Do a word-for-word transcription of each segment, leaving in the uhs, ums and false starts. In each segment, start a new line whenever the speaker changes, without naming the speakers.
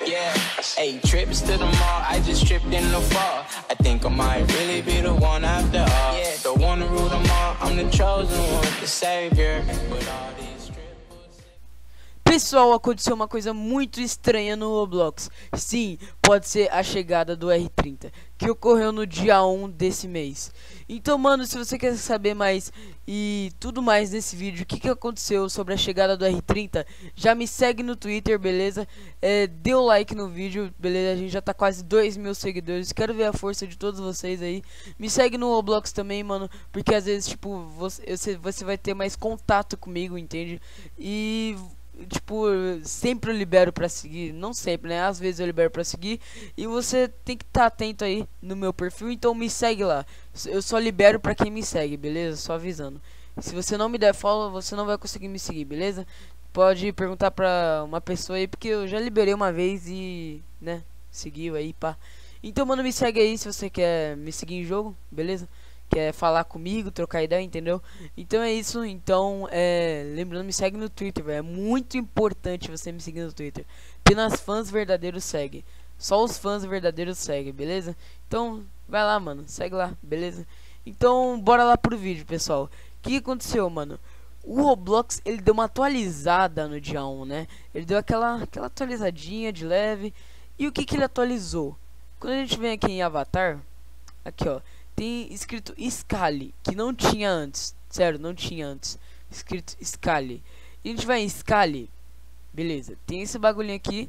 Yeah, eight trips to the mall, I just tripped in the fall. I think I might really be the one after all. Yeah, the one to rule them all, I'm the chosen one, the savior. But all these triples...
Pessoal, aconteceu uma coisa muito estranha no Roblox. Sim, pode ser a chegada do R trinta, que ocorreu no dia um desse mês. Então, mano, se você quer saber mais e tudo mais nesse vídeo, o que, que aconteceu sobre a chegada do R trinta, já me segue no Twitter, beleza? É, dê o like no vídeo, beleza? A gente já tá quase dois mil seguidores. Quero ver a força de todos vocês aí. Me segue no Roblox também, mano, porque às vezes, tipo, você, você vai ter mais contato comigo, entende? E... tipo, sempre eu libero pra seguir, não sempre, né, às vezes eu libero pra seguir, e você tem que estar atento aí no meu perfil, então me segue lá, eu só libero pra quem me segue, beleza, só avisando. Se você não me der follow, você não vai conseguir me seguir, beleza? Pode perguntar pra uma pessoa aí, porque eu já liberei uma vez e, né, seguiu aí, pá. Então, mano, me segue aí se você quer me seguir em jogo, beleza? Quer falar comigo, trocar ideia, entendeu? Então é isso, então, é... lembrando, me segue no Twitter, velho. É muito importante você me seguir no Twitter. Apenas fãs verdadeiros seguem. Só os fãs verdadeiros seguem, beleza? Então, vai lá, mano, segue lá, beleza? Então, bora lá pro vídeo, pessoal. O que aconteceu, mano? O Roblox, ele deu uma atualizada no dia um, né? Ele deu aquela, aquela atualizadinha de leve. E o que que ele atualizou? Quando a gente vem aqui em Avatar, aqui, ó, tem escrito Scally, que não tinha antes. Sério, não tinha antes. Escrito Scally. E a gente vai em Scally. Beleza. Tem esse bagulhinho aqui.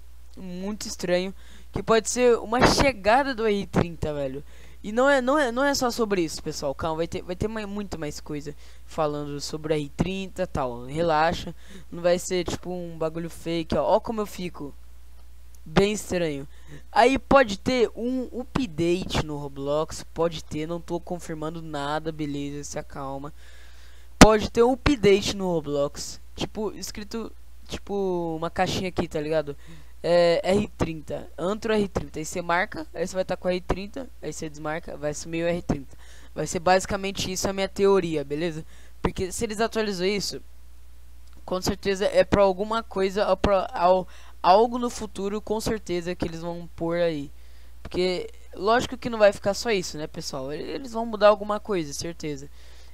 Muito estranho. Que pode ser uma chegada do R trinta, velho. E não é, não é, não é só sobre isso, pessoal. Calma, vai ter, vai ter mais, muito mais coisa falando sobre o R trinta e tal. Relaxa. Não vai ser tipo um bagulho fake, ó. Ó como eu fico. Bem estranho. Aí pode ter um update no Roblox. Pode ter, não tô confirmando nada, beleza, se acalma. Pode ter um update no Roblox. Tipo, escrito, tipo, uma caixinha aqui, tá ligado? É R trinta, Antro R trinta. Aí você marca, aí você vai estar tá com R trinta. Aí você desmarca, vai sumir o R trinta. Vai ser basicamente isso a minha teoria, beleza? Porque se eles atualizam isso, com certeza é pra alguma coisa, ou pra, ao, algo no futuro, com certeza que eles vão pôr aí. Porque lógico que não vai ficar só isso, né, pessoal? Eles vão mudar alguma coisa, certeza.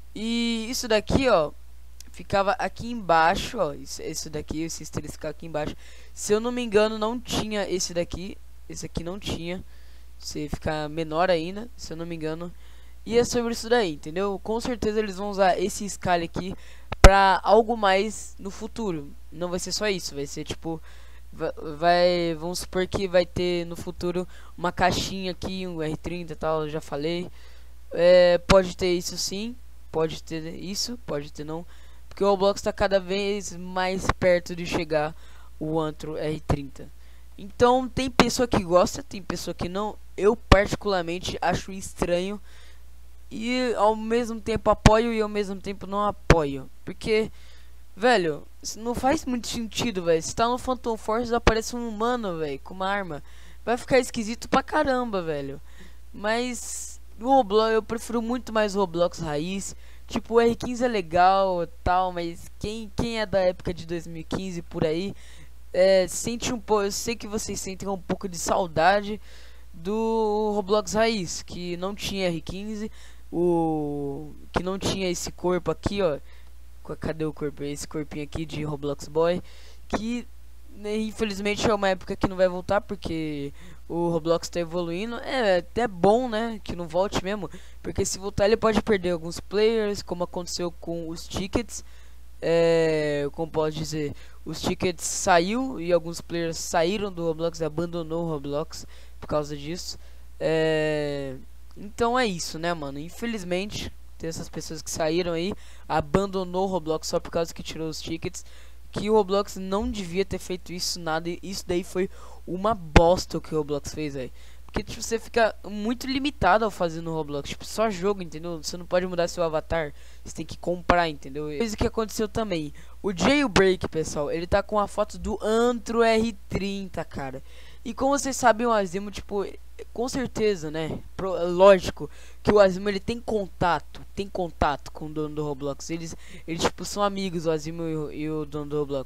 E isso daqui, ó, ficava aqui embaixo, ó. Isso, isso daqui, esse estrela ficar aqui embaixo. Se eu não me engano, não tinha esse daqui. Esse aqui não tinha. Se ficar menor ainda, se eu não me engano. E é sobre isso daí, entendeu? Com certeza eles vão usar esse scale aqui pra algo mais no futuro. Não vai ser só isso, vai ser tipo... Vai, vamos supor que vai ter no futuro uma caixinha aqui, um R trinta e tal, eu já falei. É, pode ter isso sim, pode ter isso, pode ter não. Porque o Roblox está cada vez mais perto de chegar o Antro R trinta. Então tem pessoa que gosta, tem pessoa que não. Eu particularmente acho estranho. E ao mesmo tempo apoio e ao mesmo tempo não apoio. Porque... velho, não faz muito sentido, velho. Se tá no Phantom Force, aparece um humano, velho, com uma arma. Vai ficar esquisito pra caramba, velho. Mas o Roblox, eu prefiro muito mais o Roblox raiz. Tipo, o R quinze é legal e tal, mas quem, quem é da época de dois mil e quinze por aí, é, sente um pouco. Eu sei que vocês sentem um pouco de saudade do Roblox raiz, que não tinha R quinze, o que não tinha esse corpo aqui, ó. Cadê o corpo? Esse corpinho aqui de Roblox Boy. Que, né, infelizmente é uma época que não vai voltar, porque o Roblox tá evoluindo. É até bom, né, que não volte mesmo, porque se voltar ele pode perder alguns players, como aconteceu com os tickets. É, como pode dizer, os tickets saiu e alguns players saíram do Roblox, abandonou o Roblox por causa disso. É, então é isso, né, mano, infelizmente tem essas pessoas que saíram aí, abandonou o Roblox só por causa que tirou os tickets. Que o Roblox não devia ter feito isso, nada. Isso daí foi uma bosta o que o Roblox fez, aí. Porque tipo, você fica muito limitado ao fazer no Roblox. Tipo, só jogo, entendeu? Você não pode mudar seu avatar. Você tem que comprar, entendeu? Coisa que aconteceu também. O Jailbreak, pessoal, ele tá com a foto do Antro R trinta, cara. E como vocês sabem, o Azimo, tipo... com certeza, né? Pro, lógico que o Azimo ele tem contato, tem contato com o dono do Roblox. Eles, eles tipo são amigos, o Azimo e o, e o dono do Roblox.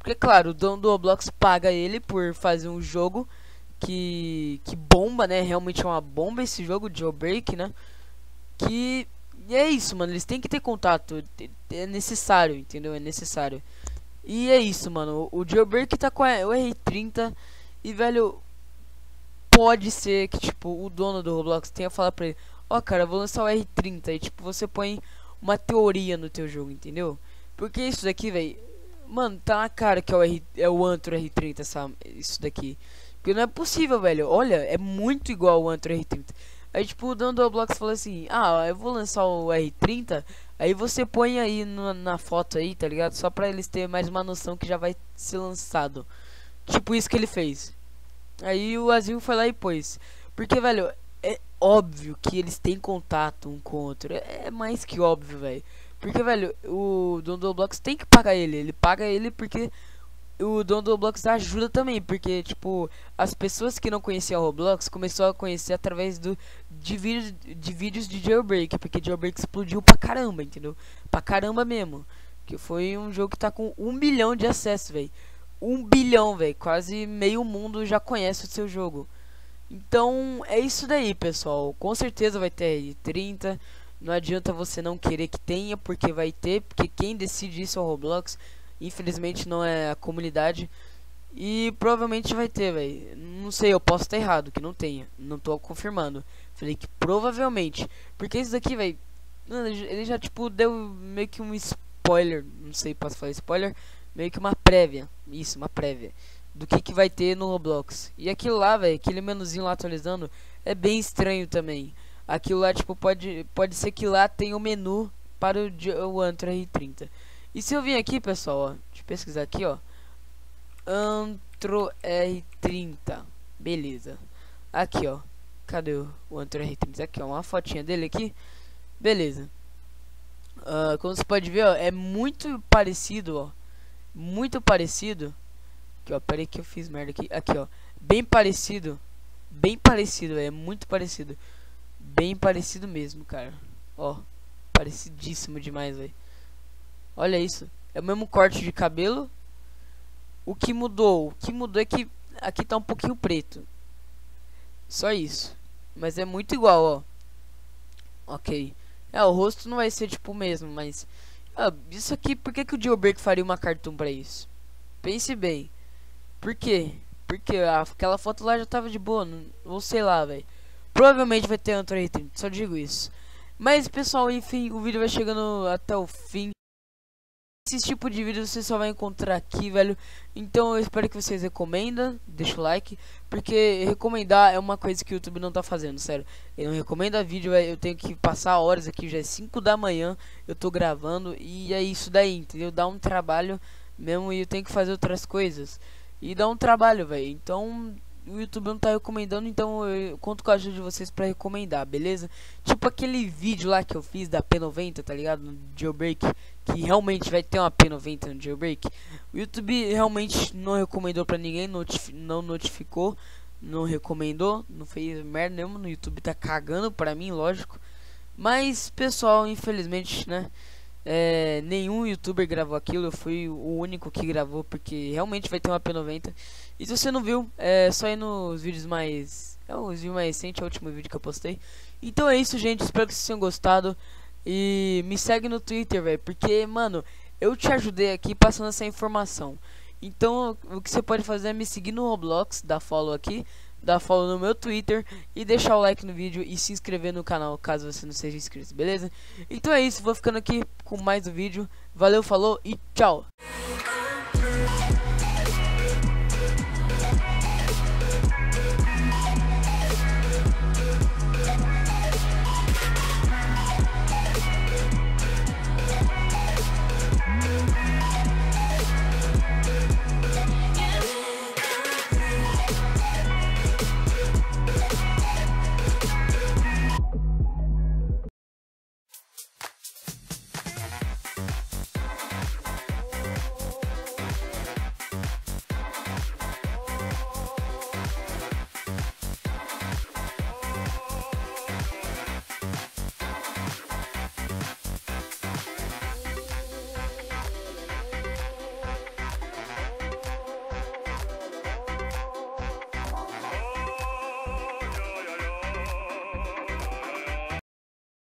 Porque, claro, o dono do Roblox paga ele por fazer um jogo que, que bomba, né? Realmente é uma bomba esse jogo de Jailbreak, né? Que e é isso, mano. Eles têm que ter contato. É necessário, entendeu? É necessário. E é isso, mano. O Jailbreak tá com a, o R trinta. E, velho, pode ser que, tipo, o dono do Roblox tenha falado pra ele: ó, oh, cara, eu vou lançar o R trinta. E, tipo, você põe uma teoria no teu jogo, entendeu? Porque isso daqui, velho, mano, tá na cara que é o, R, é o Antro R trinta, essa, isso daqui. Porque não é possível, velho. Olha, é muito igual ao Antro R trinta. Aí, tipo, o dono do Roblox falou assim: ah, eu vou lançar o R trinta. Aí você põe aí no, na foto aí, tá ligado? Só pra eles terem mais uma noção que já vai ser lançado. Tipo isso que ele fez. Aí o Azul foi lá e pôs. Porque, velho, é óbvio que eles têm contato um com o outro. É, é mais que óbvio, velho. Porque, velho, o dono do Roblox tem que pagar ele. Ele paga ele porque o dono do Roblox ajuda também. Porque, tipo, as pessoas que não conheciam o Roblox começou a conhecer através do, de, vídeos, de vídeos de Jailbreak. Porque Jailbreak explodiu pra caramba, entendeu? Pra caramba mesmo. Que foi um jogo que tá com um bilhão de acessos, velho. Um bilhão, velho. Quase meio mundo já conhece o seu jogo. Então, é isso daí, pessoal. Com certeza vai ter R trinta. Não adianta você não querer que tenha, porque vai ter. Porque quem decide isso é o Roblox. Infelizmente não é a comunidade. E provavelmente vai ter, velho. Não sei, eu posso estar errado, que não tenha. Não tô confirmando. Falei que provavelmente. Porque isso daqui, velho, ele já, tipo, deu meio que um spoiler. Não sei, posso falar spoiler? Meio que uma prévia. Isso, uma prévia do que que vai ter no Roblox. E aquilo lá, velho, aquele menuzinho lá atualizando, é bem estranho também. Aquilo lá, tipo, pode, pode ser que lá tenha o menu para o, o Antro R trinta. E se eu vim aqui, pessoal, ó, deixa eu pesquisar aqui, ó, Antro R trinta. Beleza. Aqui, ó. Cadê o, o Antro R trinta? Aqui, ó, uma fotinha dele aqui. Beleza. Uh, como você pode ver, ó, é muito parecido, ó. Muito parecido. Aqui, ó, peraí que eu fiz merda aqui. Aqui, ó, bem parecido. Bem parecido, é muito parecido. Bem parecido mesmo, cara. Ó, parecidíssimo demais, velho. Olha isso. É o mesmo corte de cabelo. O que mudou? O que mudou é que aqui tá um pouquinho preto. Só isso. Mas é muito igual, ó. Ok. É, o rosto não vai ser tipo o mesmo, mas... Ah, isso aqui, por que que o Jailbreak faria uma cartoon pra isso? Pense bem. Por quê? Porque ah, aquela foto lá já tava de boa, não, ou sei lá, velho. Provavelmente vai ter Antro R trinta, só digo isso. Mas, pessoal, enfim, o vídeo vai chegando até o fim. Esse tipo de vídeo você só vai encontrar aqui, velho. Então eu espero que vocês recomendem, deixa o like, porque recomendar é uma coisa que o YouTube não tá fazendo, sério. Ele não recomenda vídeo, eu tenho que passar horas aqui, já é cinco da manhã, eu tô gravando e é isso daí, entendeu? Dá um trabalho mesmo e eu tenho que fazer outras coisas. E dá um trabalho, velho. Então o YouTube não tá recomendando, então eu conto com a ajuda de vocês pra recomendar, beleza? Tipo aquele vídeo lá que eu fiz da P noventa, tá ligado? No Jailbreak, que realmente vai ter uma P noventa no Jailbreak. O YouTube realmente não recomendou pra ninguém, notifi não notificou, não recomendou, não fez merda nenhuma. No YouTube tá cagando pra mim, lógico. Mas, pessoal, infelizmente, né? É, nenhum youtuber gravou aquilo, eu fui o único que gravou, porque realmente vai ter uma P noventa. E se você não viu, é só ir nos vídeos mais... É o vídeo mais recente, é o último vídeo que eu postei. Então é isso, gente, espero que vocês tenham gostado. E me segue no Twitter, velho, porque, mano, eu te ajudei aqui passando essa informação. Então o que você pode fazer é me seguir no Roblox, dar follow aqui, dar follow no meu Twitter e deixar o like no vídeo e se inscrever no canal caso você não seja inscrito, beleza? Então é isso, vou ficando aqui com mais um vídeo. Valeu, falou e tchau!